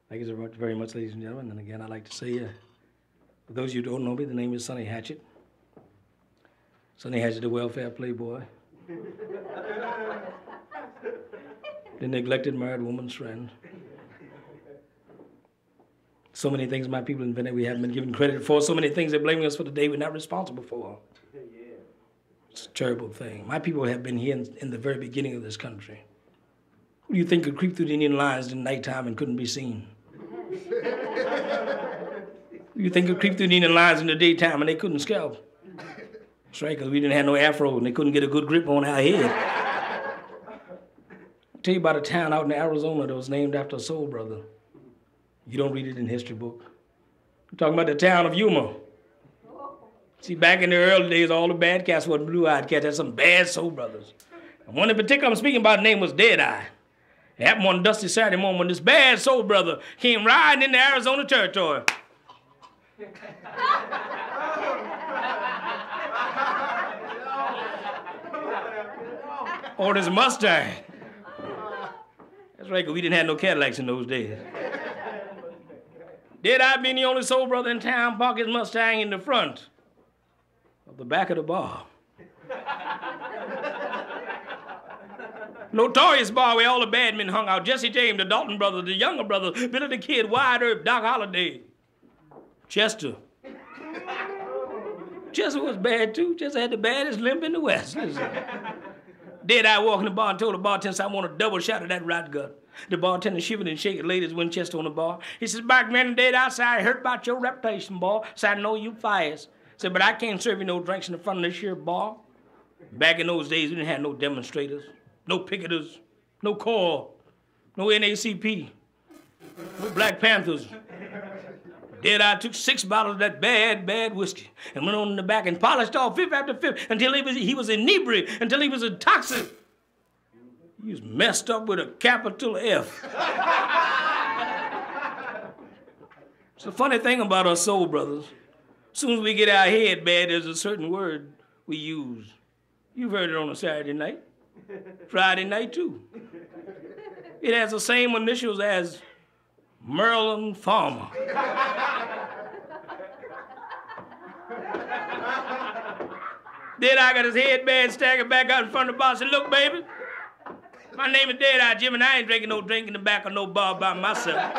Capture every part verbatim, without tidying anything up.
Thank you very much, ladies and gentlemen. And again, I'd like to say, uh, for those of you who don't know me, the name is Sonny Hatchet. Sonny Hatchet, the welfare playboy. The neglected married woman's friend. So many things my people invented we haven't been given credit for. So many things they're blaming us for today we're not responsible for. It's a terrible thing. My people have been here in, in the very beginning of this country. Who do you think could creep through the Indian lines in nighttime and couldn't be seen? Who do you think could creep through the Indian lines in the daytime and they couldn't scalp? That's right, because we didn't have no afro and they couldn't get a good grip on our head. I'll tell you about a town out in Arizona that was named after a soul brother. You don't read it in history book. I'm talking about the town of Yuma. See, back in the early days, all the bad cats were blue-eyed cats. Had some bad soul brothers. And one in particular I'm speaking about, the name was Deadeye. It happened one dusty Saturday morning when this bad soul brother came riding into Arizona territory. Or his Mustang. That's right, because we didn't have no Cadillacs in those days. Deadeye being the only soul brother in town, park his Mustang in the front of the back of the bar. Notorious bar where all the bad men hung out. Jesse James, the Dalton brothers, the Younger brothers, Billy the Kid, Wide Earp, Doc Holliday, Chester. Chester was bad too. Chester had the baddest limp in the West. Deadeye walked in the bar and told the bartender, I want a double shot of that rat gut. The bartender shivered and shaking ladies Winchester on the bar. He says, back man, Deadeye, said, I heard about your reputation, boy. Said, I know you fires. Said, but I can't serve you no drinks in the front of this here bar. Back in those days, we didn't have no demonstrators, no picketers, no corps, no N A A C, no Black Panthers. Deadeye took six bottles of that bad, bad whiskey and went on in the back and polished off fifth after fifth until he was, he was inebriated, until he was intoxicated. He was messed up with a capital F. It's the funny thing about us soul brothers. As soon as we get our head bad, there's a certain word we use. You've heard it on a Saturday night, Friday night too. It has the same initials as Merlin Farmer. Deadeye got his head bad, staggered back out in front of the bar and said, look, baby, my name is Deadeye, Jim, and I ain't drinking no drink in the back of no bar by myself.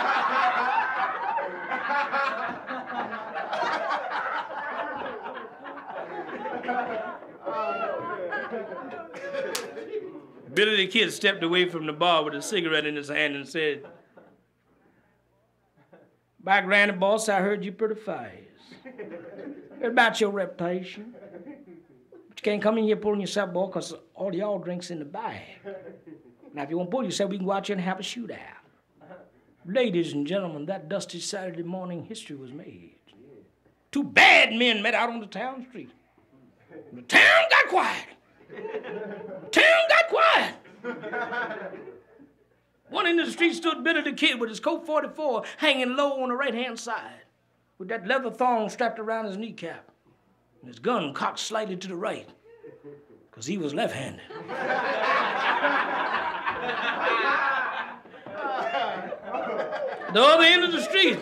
Billy the Kid stepped away from the bar with a cigarette in his hand and said, by granny boss, I heard you pretty fast. Heard about your reputation. But you can't come in here pulling yourself, boy, because all y'all drinks in the bag. Now, if you want to pull yourself, we can go out here and have a shootout. Ladies and gentlemen, that dusty Saturday morning history was made. Two bad men met out on the town street. The town got quiet. The town got quiet. One end of the street stood Billy the Kid with his Colt forty-four hanging low on the right-hand side, with that leather thong strapped around his kneecap, and his gun cocked slightly to the right, because he was left-handed. The other end of the street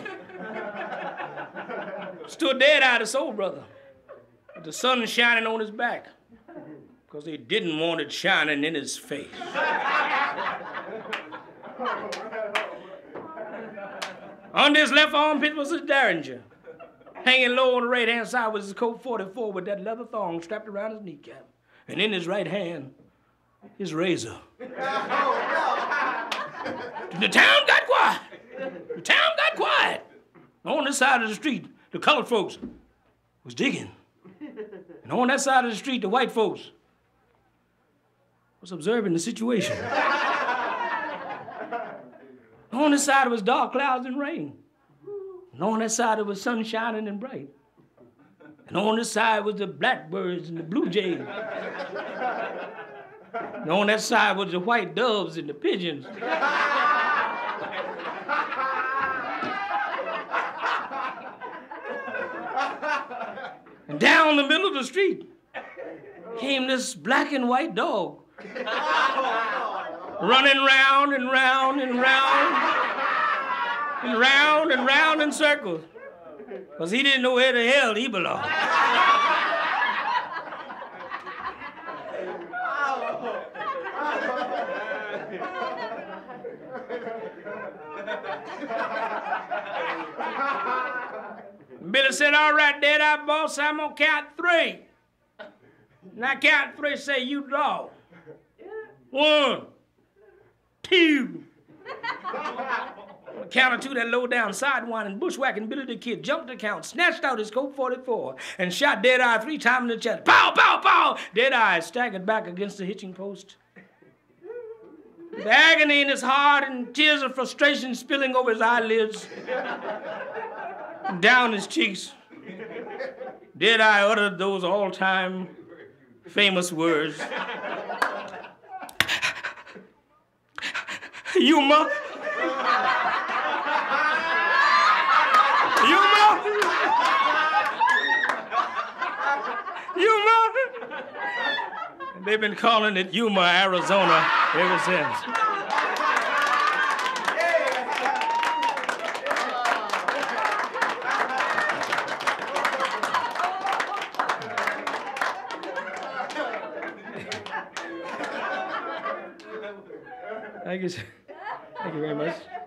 stood Deadeye, the soul brother, with the sun shining on his back, because they didn't want it shining in his face. On his left armpit was a derringer. Hanging low on the right-hand side was his Colt forty-four with that leather thong strapped around his kneecap. And in his right hand, his razor. The town got quiet. The town got quiet. On this side of the street, the colored folks was digging. And on that side of the street, the white folks was observing the situation. On this side, it was dark clouds and rain. And on that side, it was sun shining and bright. And on this side was the blackbirds and the blue jays. And on that side was the white doves and the pigeons. And down the middle of the street came this black and white dog, running round and round and round And round and round in circles. Because he didn't know where the hell he belonged. Billy said, all right, Dead-Eye Boss, I'm going to count three. And I count three, say, you draw. One, two. Counter two, that low down sidewinding, bushwhacking Billy the Kid jumped the count, snatched out his Colt forty-four, and shot Dead-Eye three times in the chest. Pow, pow, pow! Dead-Eye staggered back against the hitching post. With agony in his heart and tears of frustration spilling over his eyelids and down his cheeks, Dead-Eye uttered those all-time famous words. Yuma. Yuma. Yuma. And they've been calling it Yuma, Arizona ever since. Thank you. Thank you very much.